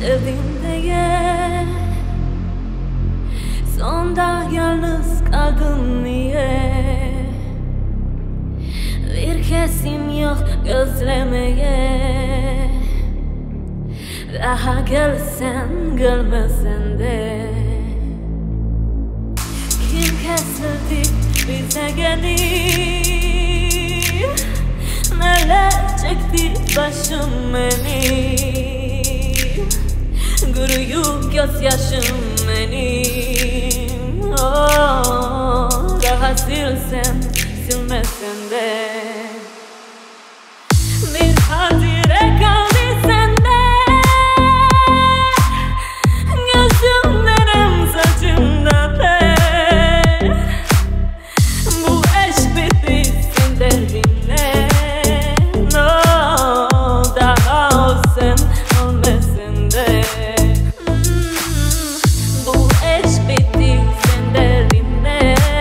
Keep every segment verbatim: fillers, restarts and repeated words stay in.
sevdim diye, sonda yalnız kaldım niye? Bir kesim yok gözlemeye, daha gelsen gelmesen de. Kim kesildi bize gelip, neler çekti başım benim, kuruyup gözyaşım benim. Oh, daha silsen silmesen de. Bir hatire kaldı sende, gözümden saçımda ter. Bu aşk bitti sen derdinle, no, daha olsan olmasın de. Bu aşk bitti sen derdinle,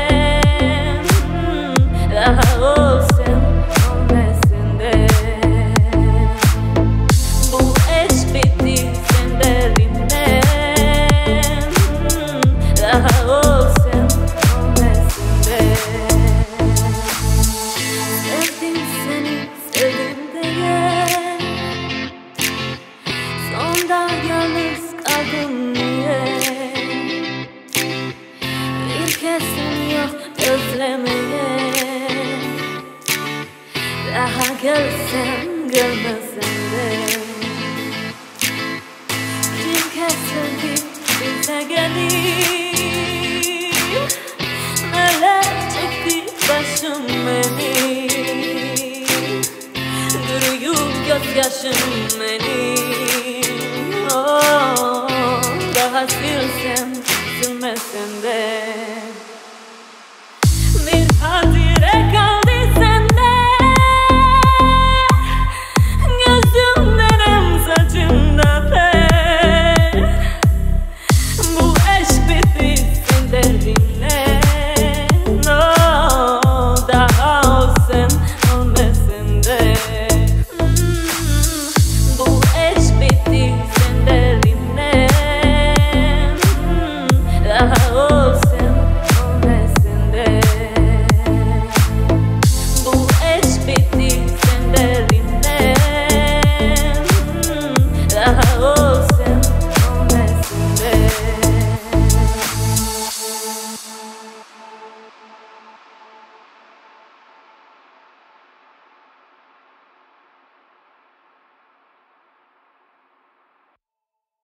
daha olsan olmasın de. Bu aşk bitti sen derdinle, daha olsan olmasın de. Sevdim seni, sevdim diye, sonda yalnız kaldım niye? Bir kesim yok özlemeye, daha gelsen gelmesen de. Kim kesildi bize gelip, neler çekti başım benim, kuruyup gözyaşım benim. Oh, daha silsem silmesen de.